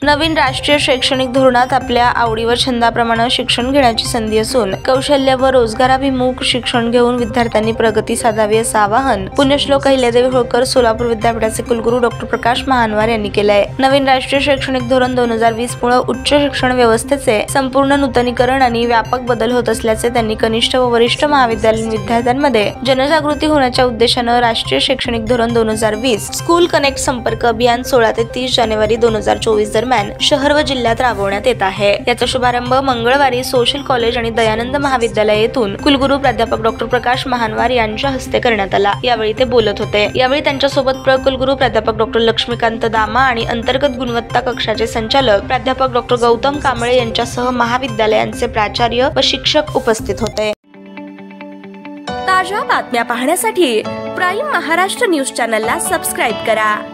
नवीन राष्ट्रीय शैक्षणिक धोरणात आपल्या आवडी व छंदाप्रमाणे शिक्षण घेण्याची संधी असून कौशल्य व रोजगाराभिमुख शिक्षण घेऊन विद्यार्थ्यांनी प्रगती साधावी असं आवाहन पुण्यश्लोक अहिल्यादेवी होळकर सोलापूर विद्यापीठाचे कुलगुरू डॉक्टर प्रकाश महानवार यांनी केले आहे। नवीन राष्ट्रीय शैक्षणिक धोरण 2020 मुळे उच्च शिक्षण व्यवस्थेचे संपूर्ण नूतनीकरण आणि व्यापक बदल होत असल्याचे त्यांनी कनिष्ठ व वरिष्ठ महाविद्यालयीन विद्यार्थ्यांमध्ये जनजागृती होण्याच्या उद्देशाने राष्ट्रीय शैक्षणिक धोरण 2020 स्कूल कनेक्ट संपर्क अभियान 16 ते 30 जानेवारी 2024 दरम्यान शहर व जिल्ह्यात राबवण्यात येत आहे। याचा शुभारंभ मंगळवारी सोशल कॉलेज आणि दयानंद महाविद्यालय येथून कुलगुरू प्राध्यापक डॉक्टर प्रकाश महानवार यांच्या हस्ते करण्यात आला। यावेळी ते बोलत होते। यावेळी त्यांच्यासोबत कुलगुरू प्राध्यापक डॉक्टर लक्ष्मीकांत दामा आणि अंतर्गत गुणवत्ता कक्षाचे संचालक प्राध्यापक डॉक्टर गौतम कांबळे यांच्यासह महाविद्यालयांचे प्राचार्य व शिक्षक उपस्थित होते। ताज्या बातम्या पाहण्यासाठी प्राईम महाराष्ट्र न्यूज चॅनलला सबस्क्राईब करा।